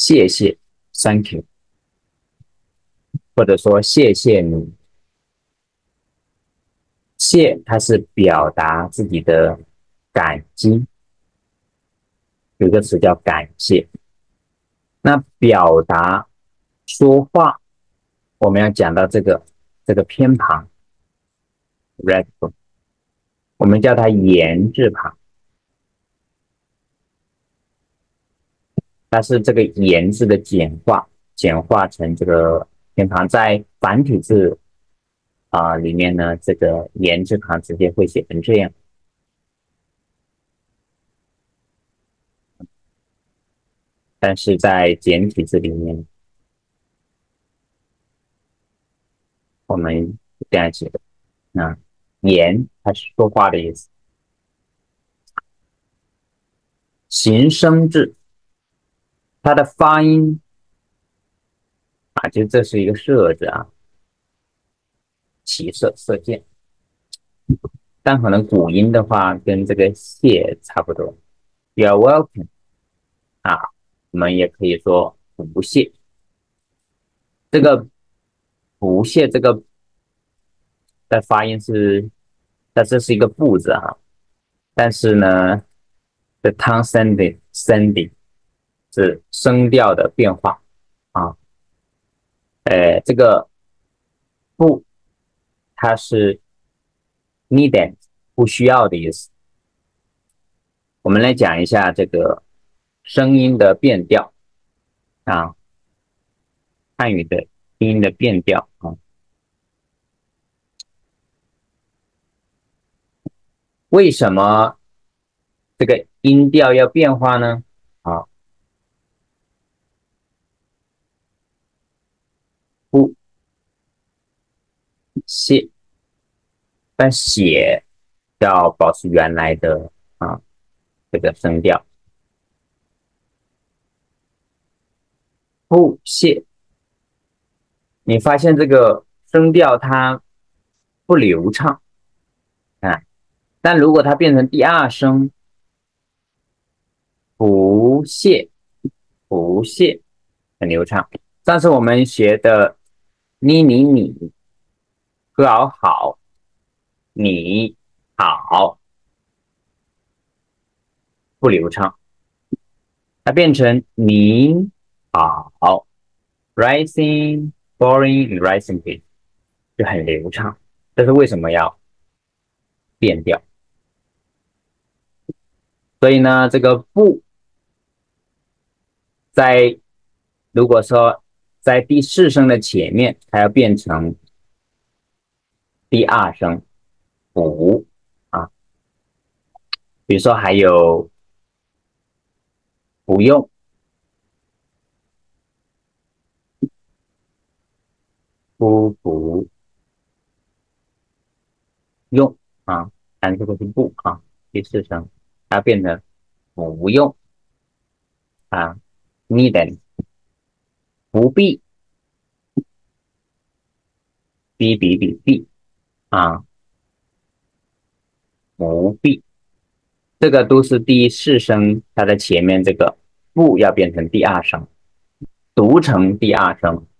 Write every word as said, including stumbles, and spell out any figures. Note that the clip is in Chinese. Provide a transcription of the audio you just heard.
谢谢 ，thank you，或者说谢谢你。谢，它是表达自己的感激，有个词叫感谢。那表达说话，我们要讲到这个这个偏旁 ，respectful， 我们叫它言字旁，它是这个言字的简化，简化成这个偏旁，在繁体字啊、呃、里面呢，这个言字旁直接会写成这样。但是在简体字里面，我们这样写的。那言它是说话的意思，形声字它的发音啊，就这是一个射字啊，起射射箭，但可能古音的话跟这个谢差不多。You're welcome 啊，我们也可以说不谢。这个不谢这个的发音是，那这是一个不字哈，但是呢，the tongue sending sending 是声调的变化啊。呃，这个不，它是 needn't 不需要的意思。我们来讲一下这个声音的变调啊，汉语的音音的变调啊。为什么这个音调要变化呢？啊，不谢，但写要保持原来的啊这个声调。不谢，你发现这个声调它不流畅啊，但如果它变成第二声，不谢，不谢，很流畅。上次我们学的你你你，好好，你好，不流畅，它变成你好 ，rising, falling, rising pitch 就很流畅。这是为什么要变调？所以呢，这个不在如果说在第四声的前面，它要变成第二声不啊。比如说还有不用、不不用啊，但这个是不啊，第四声它变成不用啊 ，needn't 不必，必必必必啊，不必，这个都是第四声，它的前面这个不要变成第二声，读成第二声